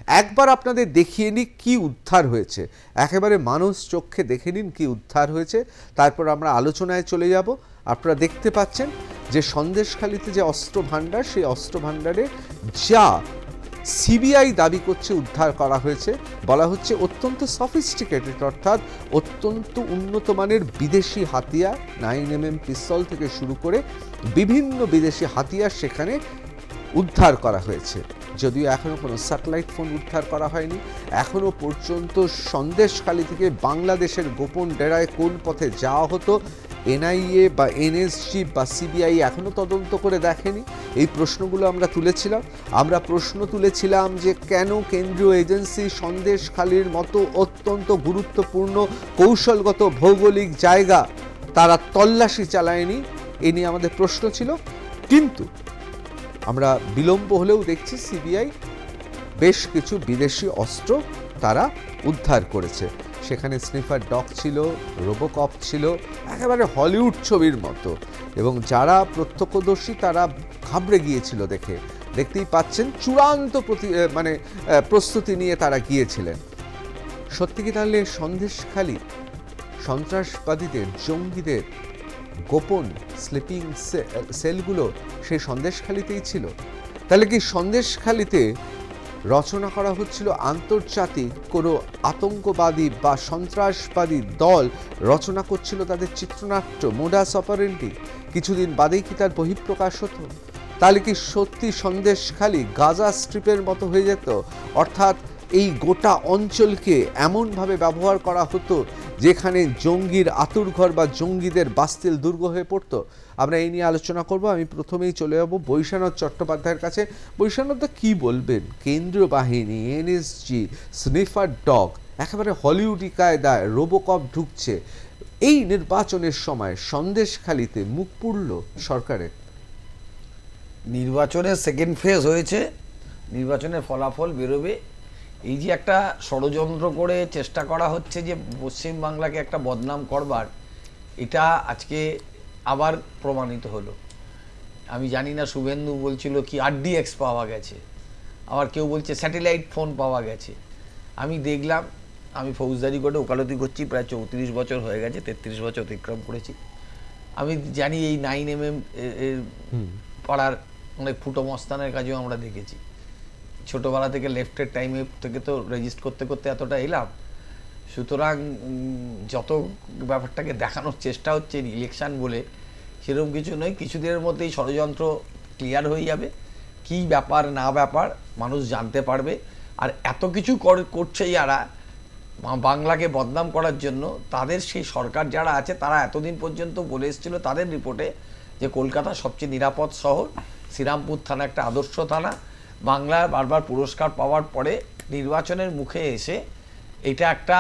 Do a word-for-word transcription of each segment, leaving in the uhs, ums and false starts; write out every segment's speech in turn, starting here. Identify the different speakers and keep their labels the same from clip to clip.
Speaker 1: একবার আপনাদের দেখিয়ে নিই কী উদ্ধার হয়েছে, একেবারে মানুষ চোখে দেখে নিন কী উদ্ধার হয়েছে, তারপর আমরা আলোচনায় চলে যাব। আপনারা দেখতে পাচ্ছেন যে সন্দেশখালিতে যে অস্ত্র ভাণ্ডার, সেই অস্ত্র ভাণ্ডারে যা সিবিআই দাবি করছে উদ্ধার করা হয়েছে, বলা হচ্ছে অত্যন্ত সফিস্টিকেটেড, অর্থাৎ অত্যন্ত উন্নত মানের বিদেশি হাতিয়ার, নাইন এম এম পিস্তল থেকে শুরু করে বিভিন্ন বিদেশি হাতিয়ার সেখানে উদ্ধার করা হয়েছে। যদিও এখনও কোনো স্যাটেলাইট ফোন উদ্ধার করা হয়নি, এখনও পর্যন্ত সন্দেশখালি থেকে বাংলাদেশের গোপন ডেরায় কোন পথে যাওয়া হতো এনআইএ বা এনএসজি বা সিবিআই এখনও তদন্ত করে দেখেনি। এই প্রশ্নগুলো আমরা তুলেছিলাম। আমরা প্রশ্ন তুলেছিলাম যে কেন কেন্দ্রীয় এজেন্সি সন্দেশখালির মতো অত্যন্ত গুরুত্বপূর্ণ কৌশলগত ভৌগোলিক জায়গা তারা তল্লাশি চালায়নি, এ নিয়ে আমাদের প্রশ্ন ছিল। কিন্তু আমরা বিলম্ব হলেও দেখছি সিবিআই বেশ কিছু বিদেশি অস্ত্র তারা উদ্ধার করেছে। সেখানে স্নিফার ডগ ছিল, রোবোকপ ছিল, একেবারে হলিউড ছবির মতো, এবং যারা প্রত্যক্ষদর্শী তারা ঘাবড়ে গিয়েছিল দেখে। দেখতেই পাচ্ছেন চূড়ান্ত প্রতি মানে প্রস্তুতি নিয়ে তারা গিয়েছিলেন। সত্যি কি তাহলে সন্দেশখালি সন্ত্রাসবাদীদের, জঙ্গিদের গোপন স্লিপিং সেলগুলো সেই সন্দেশখালিতেই ছিল? তাহলে কি সন্দেশখালিতে রচনা করা হচ্ছিল আন্তর্জাতিক কোনো আতঙ্কবাদী বা সন্ত্রাসবাদী দল রচনা করছিল তাদের চিত্রনাট্য, মোডাস অপারেন্ডি? কিছুদিন বাদেই কি তার বহিঃপ্রকাশ হতো? তাহলে কি সত্যি সন্দেশখালি গাজা স্ট্রিপের মতো হয়ে যেত? অর্থাৎ এই গোটা অঞ্চলকে এমনভাবে ব্যবহার করা হতো যেখানে জঙ্গির আতুরঘর বা জঙ্গিদের বাস্তিল দুর্গ হয়ে পড়তো। আমরা এই নিয়ে আলোচনা করব। আমি প্রথমেই চলে যাব বৈশানাথ চট্টোপাধ্যায়ের কাছে। বৈশানাথদা কী বলবেন? কেন্দ্রীয় বাহিনী, এনএসজি, স্নিফার ডগ, একেবারে হলিউডি কায়দায় রোবোকপ ঢুকছে, এই নির্বাচনের সময় সন্দেশখালিতে মুখ পুড়ল সরকারের।
Speaker 2: নির্বাচনের সেকেন্ড ফেজ হয়েছে, নির্বাচনের ফলাফল বেরোবে। এই যে একটা ষড়যন্ত্র করে চেষ্টা করা হচ্ছে যে পশ্চিমবাংলাকে একটা বদনাম করবার, এটা আজকে আবার প্রমাণিত হলো। আমি জানি না, শুভেন্দু বলছিল কি আরডিএক্স পাওয়া গেছে, আবার কেউ বলছে স্যাটেলাইট ফোন পাওয়া গেছে। আমি দেখলাম, আমি ফৌজদারি কোর্টে ওকালতি করছি প্রায় চৌত্রিশ বছর হয়ে গেছে, তেত্রিশ বছর অতিক্রম করেছি। আমি জানি এই নাইন এম এম এর পাড়ার অনেক ফুটো মস্তানের কাজেও আমরা দেখেছি। ছোটোবেলা থেকে লেফটের টাইমে থেকে তো রেজিস্ট করতে করতে এতটা এলাম। সুতরাং যত ব্যাপারটাকে দেখানোর চেষ্টা হচ্ছে ইলেকশান বলে, সেরকম কিছু নয়। কিছুদিনের মধ্যেই ষড়যন্ত্র ক্লিয়ার হয়ে যাবে, কি ব্যাপার না ব্যাপার মানুষ জানতে পারবে। আর এত কিছু করছে যারা বাংলাকে বদনাম করার জন্য, তাদের সেই সরকার যারা আছে তারা এতদিন পর্যন্ত বলে এসেছিল তাদের রিপোর্টে যে কলকাতা সবচেয়ে নিরাপদ শহর, শ্রীরামপুর থানা একটা আদর্শ থানা। বাংলার বারবার পুরস্কার পাওয়ার পরে নির্বাচনের মুখে এসে এটা একটা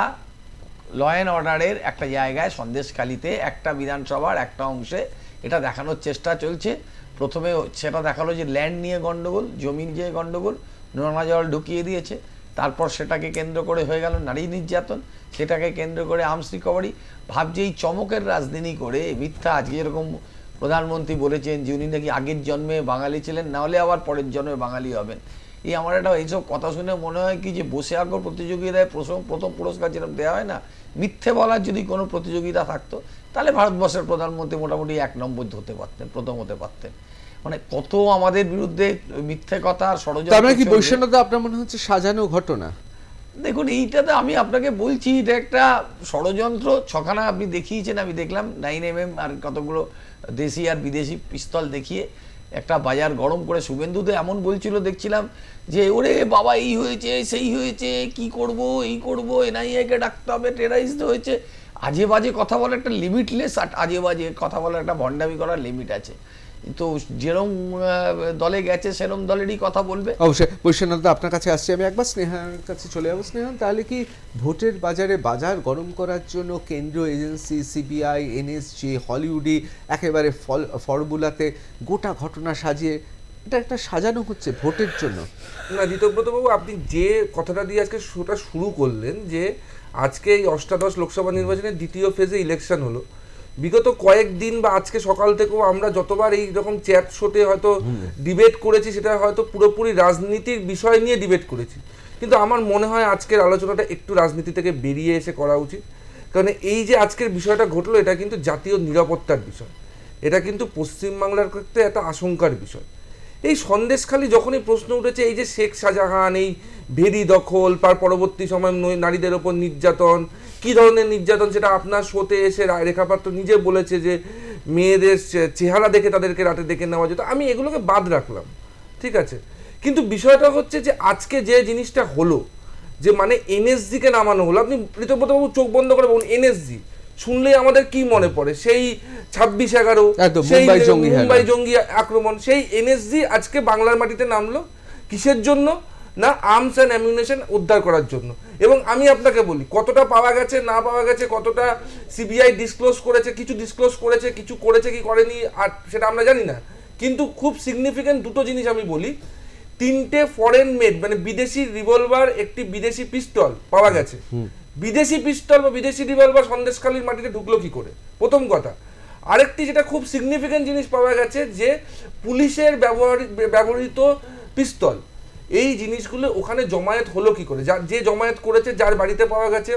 Speaker 2: ল অ্যান্ড অর্ডারের একটা জায়গায় সন্দেশখালিতে একটা বিধানসভার একটা অংশে এটা দেখানোর চেষ্টা চলছে। প্রথমে সেটা দেখালো যে ল্যান্ড নিয়ে গণ্ডগোল, জমি নিয়ে গণ্ডগোল, নোনা জল ঢুকিয়ে দিয়েছে। তারপর সেটাকে কেন্দ্র করে হয়ে গেল নারী নির্যাতন, সেটাকে কেন্দ্র করে আর্মস রিকভারি। ভাবছে এই চমকের রাজধানী করে মিথ্যা। আজকে যেরকম প্রধানমন্ত্রী বলেছেন যে উনি নাকি আগের জন্মে বাঙালি ছিলেন, নাহলে আবার পরের জন্মে বাঙালি হবেন। এই আমার একটা এইসব কথা শুনে মনে হয় কি যে বসে আঁকো প্রতিযোগিতায় প্রথম প্রথম পুরস্কার যেরকম দেওয়া হয় না, মিথ্যে বলার যদি কোনো প্রতিযোগিতা থাকতো তাহলে ভারতবর্ষের প্রধানমন্ত্রী মোটামুটি এক নম্বর হতে পারতেন, প্রথম হতে পারতেন। মানে কত আমাদের বিরুদ্ধে মিথ্যে কথা আর ষড়যন্ত্র।
Speaker 1: কি বৈষম্যতা আপনার মনে হচ্ছে সাজানো ঘটনা?
Speaker 2: দেখুন, এইটাতে আমি আপনাকে বলছি এটা একটা ষড়যন্ত্র। ছখানা আপনি দেখিয়েছেন, আমি দেখলাম নাইন এম এম আর কতগুলো দেশি আর বিদেশি পিস্তল দেখিয়ে একটা বাজার গরম করে। শুভেন্দু তো এমন বলছিল দেখছিলাম যে ওরে বাবা এই হয়েছে সেই হয়েছে, কি করব এই করব, এনআইএকে ডাকতে হবে, টেরারিস্ট হয়েছে। আজে বাজে কথা বলার একটা লিমিটলেস, আজে বাজে কথা বলার একটা ভণ্ডামি করার লিমিট আছে। তো যেরকম দলে গেছে সেরকম দলেরই কথা বলবে।
Speaker 1: অবশ্যই। বৈশ্বনাথ আপনার কাছে আসছি, আমি একবার স্নেহার কাছে চলে যাবো। স্নেহান, তাহলে কি ভোটের বাজারে বাজার গরম করার জন্য কেন্দ্রীয় এজেন্সি, সিবিআই, এনএসজি, হলিউডি একেবারে ফল ফর্মুলাতে গোটা ঘটনা সাজিয়ে এটা একটা সাজানো হচ্ছে ভোটের জন্য?
Speaker 3: না ঋতব্রতবাবু, আপনি যে কথাটা দিয়ে আজকে শোটা শুরু করলেন যে আজকে এই অষ্টাদশ লোকসভা নির্বাচনের দ্বিতীয় ফেজে ইলেকশন হলো, বিগত কয়েকদিন বা আজকে সকাল থেকেও আমরা যতবার এই রকম চ্যাট শোতে হয়তো ডিবেট করেছি, সেটা হয়তো পুরোপুরি রাজনীতির বিষয় নিয়ে ডিবেট করেছি। কিন্তু আমার মনে হয় আজকের আলোচনাটা একটু রাজনীতি থেকে বেরিয়ে এসে করা উচিত, কারণ এই যে আজকের বিষয়টা ঘটলো এটা কিন্তু জাতীয় নিরাপত্তার বিষয়, এটা কিন্তু পশ্চিমবাংলার ক্ষেত্রে একটা আশঙ্কার বিষয়। এই সন্দেশখালি যখনই প্রশ্ন উঠেছে, এই যে শেখ শাহজাহান, এই ভেরি দখল, তার পরবর্তী সময় নারীদের ওপর নির্যাতন, কী ধরনের নির্যাতন সেটা আপনার শোতে এসে রেখাপাত্র নিজে বলেছে যে মেয়েদের চেহারা দেখে তাদেরকে রাতে ডেকে নেওয়া যেত, আমি এগুলোকে বাদ রাখলাম, ঠিক আছে। কিন্তু বিষয়টা হচ্ছে যে আজকে যে জিনিসটা হলো, যে মানে এনএসজিকে নামানো হলো, আপনি ঋতব্রতবাবু চোখ বন্ধ করে বলুন এনএসজি শুনলেই আমাদের কি মনে পড়ে? সেই ছাব্বিশ এগারো, সেই মুম্বাই জঙ্গি আক্রমণ, সেই এনএসজি আজকে বাংলার মাটিতে নামলো কিসের জন্য? না আর্মস অ্যান্ড অ্যামিউনিশন উদ্ধার করার জন্য। এবং আমি আপনাকে বলি, কতটা পাওয়া গেছে না পাওয়া গেছে, কতটা সিবিআই ডিসক্লোজ করেছে, কিছু ডিসক্লোজ করেছে, কিছু করেছে কি করেনি আর সেটা আমরা জানি না, কিন্তু খুব সিগনিফিকেন্ট দুটো জিনিস আমি বলি। তিনটে ফরেন মেড মানে বিদেশি রিভলভার, একটি বিদেশি পিস্তল পাওয়া গেছে। বিদেশি পিস্তল বা বিদেশি রিভলভার সন্দেশখালীর মাটিতে ঢুকলো কি করে, প্রথম কথা। আরেকটি যেটা খুব সিগনিফিকেন্ট জিনিস পাওয়া গেছে, যে পুলিশের ব্যবহৃত পিস্তল, এই জিনিসগুলো ওখানে জমায়েত হলো কি করে? যার যে জমায়েত করেছে, যার বাড়িতে পাওয়া গেছে,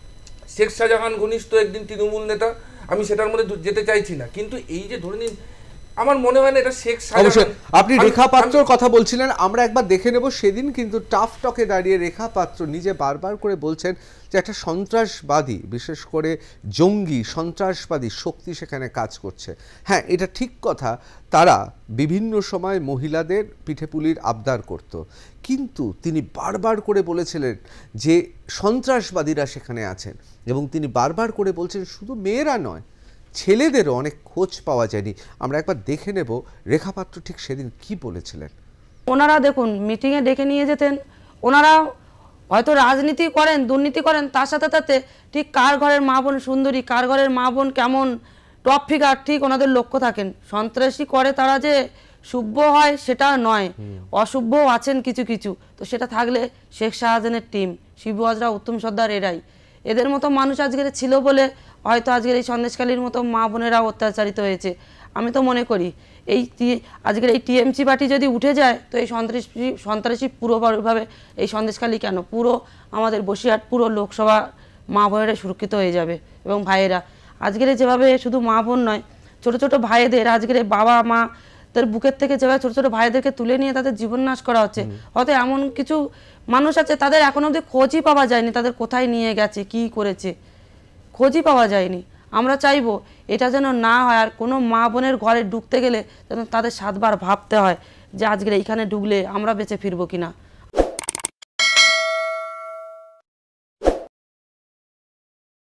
Speaker 3: শেখ শাহজাহান ঘনিষ্ঠ একদিন তৃণমূল নেতা, আমি সেটার মধ্যে যেতে চাইছি না, কিন্তু এই যে ধরে নিন, আমার মনে হয় না এটা শেখ শাহজাহান।
Speaker 1: আপনি রেখা পাত্রর কথা বলছিলেন, আমরা একবার দেখে নেব। সেদিন কিন্তু টাফ টকে দাঁড়িয়ে রেখা পাত্র নিজে বারবার করে বলছেন যে একটা সন্ত্রাসবাদী, বিশেষ করে জঙ্গি সন্ত্রাসবাদী শক্তি সেখানে কাজ করছে। হ্যাঁ, এটা ঠিক কথা, তারা বিভিন্ন সময় মহিলাদের পিঠেপুলির আবদার করত, কিন্তু তিনি বারবার করে বলেছিলেন যে সন্ত্রাসবাদীরা সেখানে আছেন, এবং তিনি বারবার করে বলছেন শুধু মেয়েরা নয়, ছেলেদেরও অনেক খোঁজ পাওয়া যায়নি। আমরা একবার দেখে নেব রেখাপাত্র ঠিক সেদিন কি বলেছিলেন।
Speaker 4: ওনারা দেখুন মিটিংয়ে ডেকে নিয়ে যেতেন, ওনারা হয়তো রাজনীতি করেন, দুর্নীতি করেন, তার সাথে সাথে ঠিক কার ঘরের মা বোন সুন্দরী, কার ঘরের মা বোন কেমন টপ ফিগার, ঠিক ওনাদের লক্ষ্য থাকেন। সন্ত্রাসী করে তারা যে শুভ হয় সেটা নয়, অশুভও আছেন কিছু কিছু, তো সেটা থাকলে শেখ শাহজাহানের টিম, শিবু হাজরা, উত্তম সর্দার, এরাই, এদের মতো মানুষ আজকের ছিল বলে হয়তো আজকের এই সন্দেশখালীর মতো মা বোনেরা অত্যাচারিত হয়েছে। আমি তো মনে করি এই আজকের এই টিএমসি পার্টি যদি উঠে যায়, তো এই সন্ত্রাসী সন্ত্রাসী পুরোভাবে এই সন্দেশখালী কেন, পুরো আমাদের বসিরহাট পুরো লোকসভা মা বোনেরা সুরক্ষিত হয়ে যাবে। এবং ভাইয়েরা আজকের যেভাবে শুধু মা বোন নয়, ছোট ছোট ভাইদের আজকের বাবা মা তার বুকের থেকে যেভাবে ছোট ছোট ভাইদেরকে তুলে নিয়ে তাদের জীবন নাশ করা হচ্ছে, হয়তো এমন কিছু মানুষ আছে তাদের এখনো অবধি খোঁজই পাওয়া যায়নি, তাদের কোথায় নিয়ে গেছে, কি করেছে, খোঁজই পাওয়া যায়নি। আমরা চাইবো এটা যেন না হয়, আর কোনো মা বোনের ঘরে ঢুকতে গেলে যেন তাদের সাতবার ভাবতে হয় যে আজকের এইখানে ঢুকলে আমরা বেঁচে ফিরবো কিনা।